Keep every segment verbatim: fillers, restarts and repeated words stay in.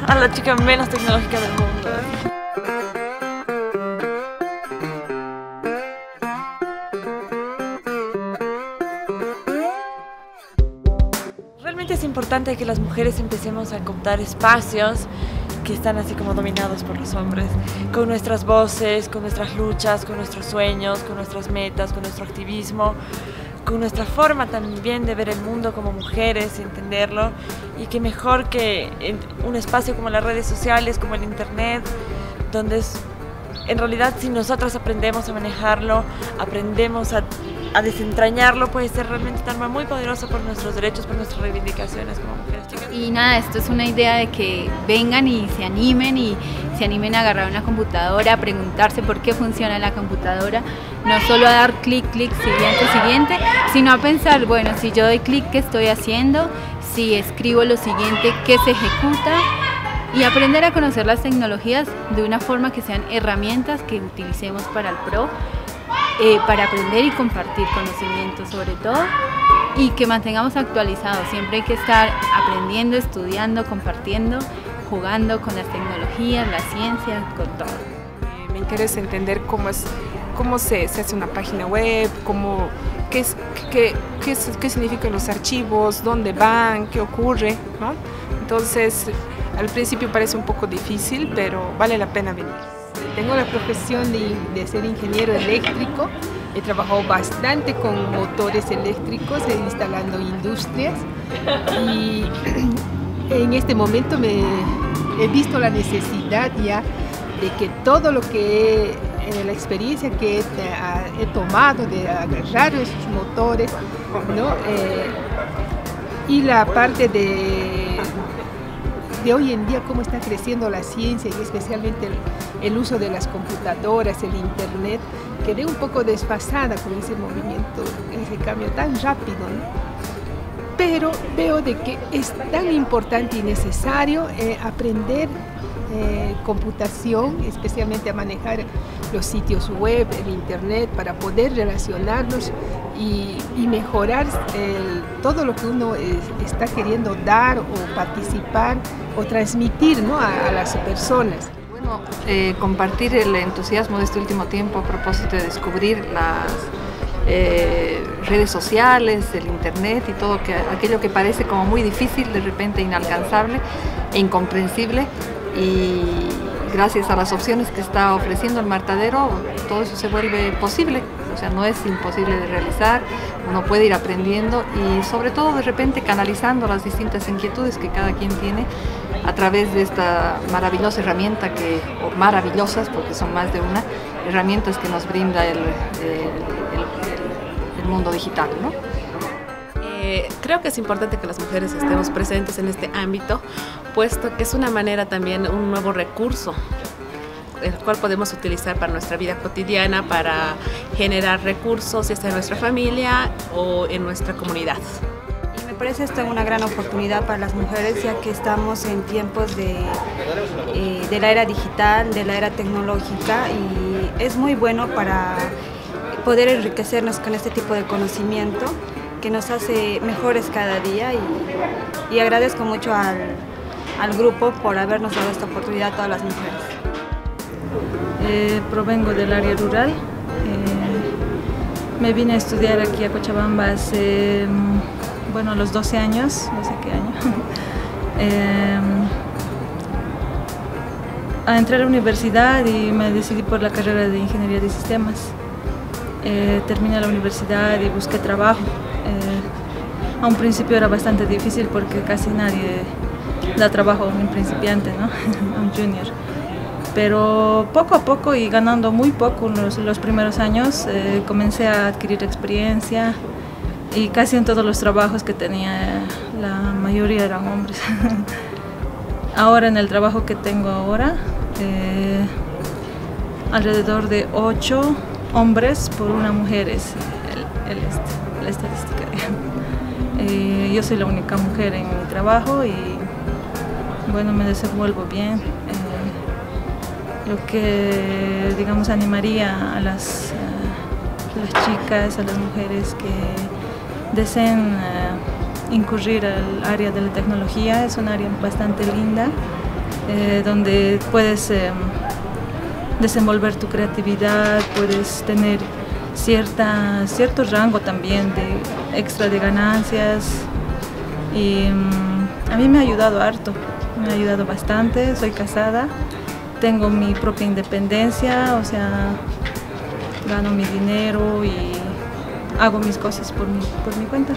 a la chica menos tecnológica del mundo. Realmente es importante que las mujeres empecemos a cooptar espacios que están así como dominados por los hombres, con nuestras voces, con nuestras luchas, con nuestros sueños, con nuestras metas, con nuestro activismo, con nuestra forma también de ver el mundo como mujeres, entenderlo, y que mejor que en un espacio como las redes sociales, como el internet, donde es, en realidad si nosotras aprendemos a manejarlo, aprendemos a, a desentrañarlo, puede ser realmente un arma muy poderosa por nuestros derechos, por nuestras reivindicaciones como mujeres. Y nada, esto es una idea de que vengan y se animen y se animen a agarrar una computadora, a preguntarse por qué funciona la computadora, no solo a dar clic, clic, siguiente, siguiente, sino a pensar, bueno, si yo doy clic, ¿qué estoy haciendo? Si escribo lo siguiente, ¿qué se ejecuta? Y aprender a conocer las tecnologías de una forma que sean herramientas que utilicemos para el pro, eh, para aprender y compartir conocimientos sobre todo, y que mantengamos actualizados. Siempre hay que estar aprendiendo, estudiando, compartiendo, jugando con las tecnologías, la ciencia, con todo. Me interesa entender cómo, es, cómo se, se hace una página web, cómo, qué, es, qué, qué, qué significan los archivos, dónde van, qué ocurre, ¿no? Entonces, al principio parece un poco difícil, pero vale la pena venir. Tengo la profesión de, de ser ingeniero eléctrico. He trabajado bastante con motores eléctricos, he instalado industrias y en este momento me he visto la necesidad ya de que todo lo que he, eh, la experiencia que he, he tomado de agarrar esos motores, ¿no? eh, y la parte de, de hoy en día cómo está creciendo la ciencia y especialmente el, el uso de las computadoras, el internet, quedé un poco desfasada con ese movimiento, ese cambio tan rápido, ¿no? Pero veo de que es tan importante y necesario eh, aprender eh, computación, especialmente a manejar los sitios web, el internet, para poder relacionarnos y, y mejorar el, todo lo que uno es, está queriendo dar o participar o transmitir, ¿no? a, a las personas. Eh, compartir el entusiasmo de este último tiempo a propósito de descubrir las eh, redes sociales, el internet y todo que, aquello que parece como muy difícil, de repente inalcanzable e incomprensible, y gracias a las opciones que está ofreciendo el Martadero todo eso se vuelve posible. O sea, no es imposible de realizar, uno puede ir aprendiendo y sobre todo de repente canalizando las distintas inquietudes que cada quien tiene a través de esta maravillosa herramienta, que, o maravillosas porque son más de una, herramientas que nos brinda el, el, el, el mundo digital, ¿no? Eh, creo que es importante que las mujeres estemos presentes en este ámbito, puesto que es una manera también, un nuevo recurso el cual podemos utilizar para nuestra vida cotidiana, para generar recursos, ya sea en nuestra familia o en nuestra comunidad. Y me parece esto una gran oportunidad para las mujeres, ya que estamos en tiempos de, eh, de la era digital, de la era tecnológica, y es muy bueno para poder enriquecernos con este tipo de conocimiento que nos hace mejores cada día, y, y agradezco mucho al, al grupo por habernos dado esta oportunidad a todas las mujeres. Eh, provengo del área rural, eh, me vine a estudiar aquí a Cochabamba hace, bueno, a los doce años, no sé qué año, eh, a entrar a la universidad y me decidí por la carrera de Ingeniería de Sistemas. Eh, terminé la universidad y busqué trabajo. Eh, a un principio era bastante difícil porque casi nadie da trabajo a un principiante, ¿no? A un junior. Pero poco a poco y ganando muy poco los, los primeros años, eh, comencé a adquirir experiencia, y casi en todos los trabajos que tenía la mayoría eran hombres. Ahora en el trabajo que tengo ahora, eh, alrededor de ocho hombres por una mujer es el, el, la estadística. Eh, yo soy la única mujer en mi trabajo y bueno, me desenvuelvo bien. Eh, lo que, digamos, animaría a las, uh, las chicas, a las mujeres que deseen uh, incurrir al área de la tecnología, es un área bastante linda, eh, donde puedes eh, desenvolver tu creatividad, puedes tener cierta, cierto rango también de extra de ganancias. Y um, a mí me ha ayudado harto, me ha ayudado bastante. Soy casada, tengo mi propia independencia, o sea, gano mi dinero y hago mis cosas por mi, por mi cuenta.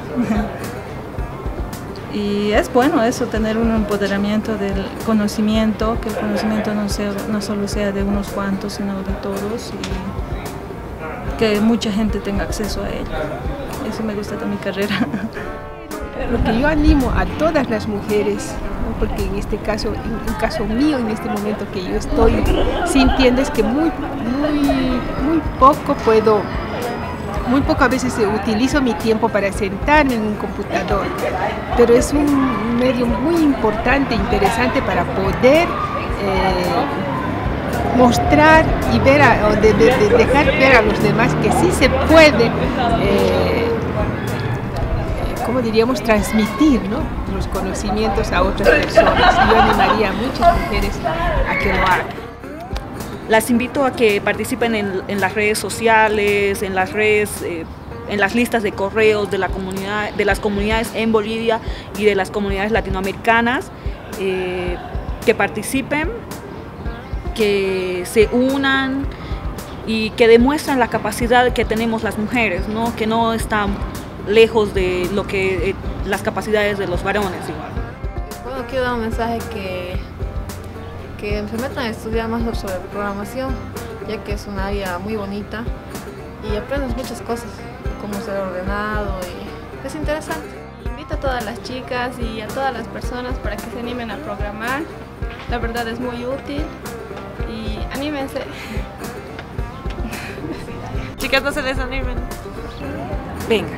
Y es bueno eso, tener un empoderamiento del conocimiento, que el conocimiento no, sea, no solo sea de unos cuantos, sino de todos, y que mucha gente tenga acceso a él. Eso me gusta de mi carrera. Lo que yo animo a todas las mujeres, ¿no? Porque en este caso, en el caso mío, en este momento que yo estoy sintiendo es que muy, muy, muy poco puedo, muy pocas veces utilizo mi tiempo para sentarme en un computador, pero es un medio muy importante, interesante para poder eh, mostrar y ver, a, o de, de, de dejar ver a los demás que sí se puede, eh, ¿cómo diríamos?, transmitir, ¿no?, los conocimientos a otras personas. Yo animaría a muchas mujeres a que lo hagan. Las invito a que participen en, en las redes sociales, en las redes, eh, en las listas de correos de, la comunidad, de las comunidades en Bolivia y de las comunidades latinoamericanas, eh, que participen, que se unan y que demuestren la capacidad que tenemos las mujeres, ¿no?, que no están lejos de lo que eh, las capacidades de los varones igual. Bueno, quiero dar un mensaje que que se metan a estudiar más sobre programación, ya que es un área muy bonita y aprendes muchas cosas, cómo ser ordenado, y es interesante. Invito a todas las chicas y a todas las personas para que se animen a programar. La verdad es muy útil y anímense. Chicas, no se desanimen. Venga.